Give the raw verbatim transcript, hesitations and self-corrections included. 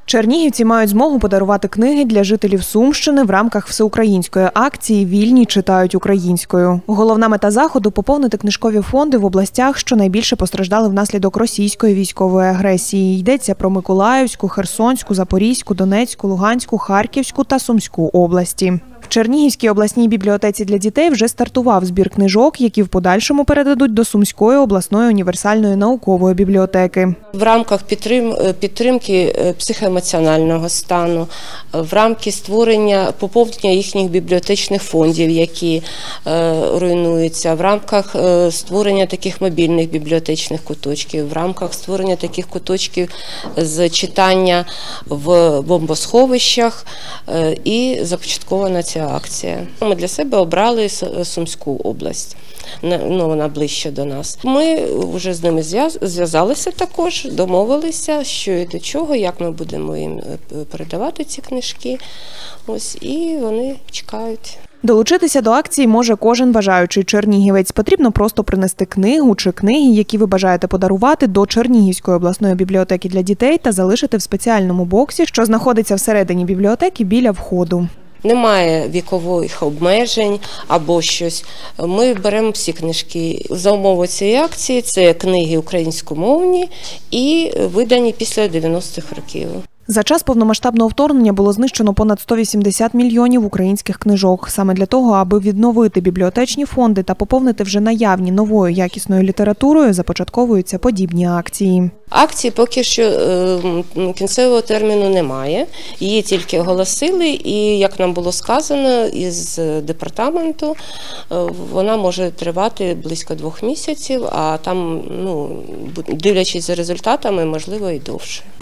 Чернігівці мають змогу подарувати книги для жителів Сумщини в рамках всеукраїнської акції «Вільні читають українською». Головна мета заходу – поповнити книжкові фонди в областях, що найбільше постраждали внаслідок російської військової агресії. Йдеться про Миколаївську, Херсонську, Запорізьку, Донецьку, Луганську, Харківську та Сумську області. В Чернігівській обласній бібліотеці для дітей вже стартував збір книжок, які в подальшому передадуть до Сумської обласної універсальної наукової бібліотеки. В рамках підтримки психоемоціонального стану, в рамках створення, поповнення їхніх бібліотечних фондів, які руйнуються, в рамках створення таких мобільних бібліотечних куточків, в рамках створення таких куточків з читання в бомбосховищах і започаткована ця акція. Ми для себе обрали Сумську область, ну, вона ближче до нас. Ми вже з ними зв'язалися також, домовилися, що і до чого, як ми будемо їм передавати ці книжки. Ось, і вони чекають. Долучитися до акції може кожен бажаючий чернігівець. Потрібно просто принести книгу чи книги, які ви бажаєте подарувати, до Чернігівської обласної бібліотеки для дітей та залишити в спеціальному боксі, що знаходиться всередині бібліотеки біля входу. Немає вікових обмежень або щось. Ми беремо всі книжки. За умови цієї акції це книги українськомовні і видані після дев'яностих років. За час повномасштабного вторгнення було знищено понад сто вісімдесят мільйонів українських книжок. Саме для того, аби відновити бібліотечні фонди та поповнити вже наявні новою якісною літературою, започатковуються подібні акції. Акції поки що кінцевого терміну немає, її тільки оголосили, і, як нам було сказано із департаменту, вона може тривати близько двох місяців, а там, ну, дивлячись за результатами, можливо, і довше.